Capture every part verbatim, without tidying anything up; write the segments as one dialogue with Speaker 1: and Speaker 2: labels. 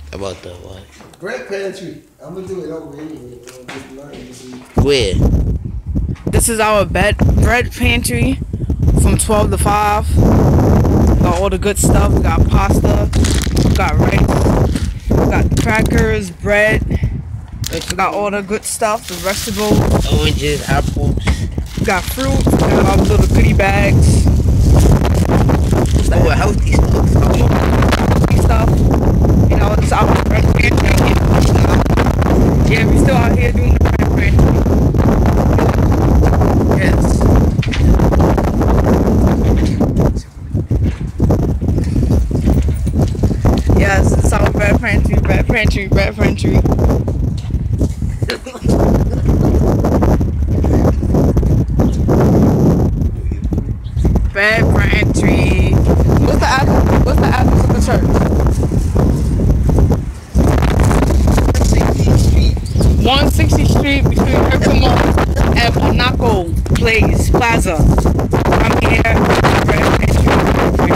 Speaker 1: About the what?
Speaker 2: Bread pantry. I'm gonna do it over anyway. Just learn this week.
Speaker 1: Where?
Speaker 3: This is our bed bread pantry from twelve to five. Got all the good stuff. We got pasta. We got rice. We got crackers, bread. We got all the good stuff. The vegetables.
Speaker 1: Oranges, apples.
Speaker 3: We got fruit. We got all the little goodie bags.
Speaker 1: Oh, healthy stuff.
Speaker 3: Healthy stuff. You know, it's our bread pantry. Yeah, we still out here doing the bread pantry. Yes. Yes, it's our bread pantry, bread pantry, bread pantry. Bread pantry. What's the address? What's the address of the church? one sixtieth Street between Herkimer and Monaco Place Plaza. I'm here. Bread pantry.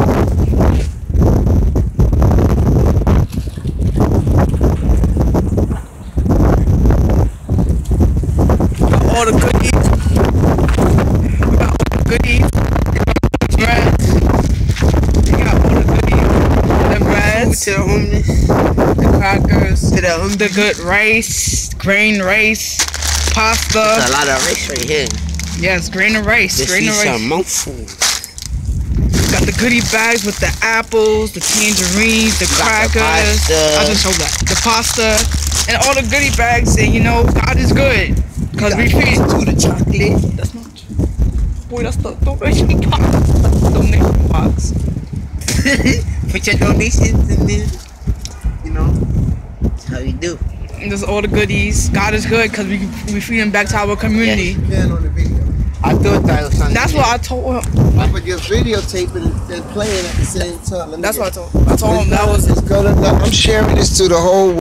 Speaker 3: Got all the goodies. We got all the goodies. Breads. We got all the goodies. The breads.
Speaker 1: To the homeless.
Speaker 3: The crackers.
Speaker 1: To the homeless.
Speaker 3: The good rice. Grain rice. Pasta.
Speaker 1: There's a lot of rice right here.
Speaker 3: Yes, grain and rice.
Speaker 1: This
Speaker 3: Grain and
Speaker 1: is
Speaker 3: rice.
Speaker 1: some mouthful.
Speaker 3: Got the goodie bags with the apples, the tangerines, the
Speaker 1: Got the
Speaker 3: crackers.
Speaker 1: pasta.
Speaker 3: I just showed that. The pasta and all the goodie bags. And you know, God is good. Cause we feed.
Speaker 1: To the chocolate.
Speaker 3: That's not. Boy, that's the donation box. That's the donation box.
Speaker 1: Put your donations in there. You know, that's how we do.
Speaker 3: And there's all the goodies. God is good because we we feed him back to our community.
Speaker 2: You can on the video.
Speaker 1: I thought that was something.
Speaker 3: That's what I told him.
Speaker 2: Oh, but you're videotaping and playing at the same time. Let me
Speaker 3: That's
Speaker 2: get-
Speaker 3: what I told. I told him that was.
Speaker 2: It's gonna, I'm sharing this to the whole world.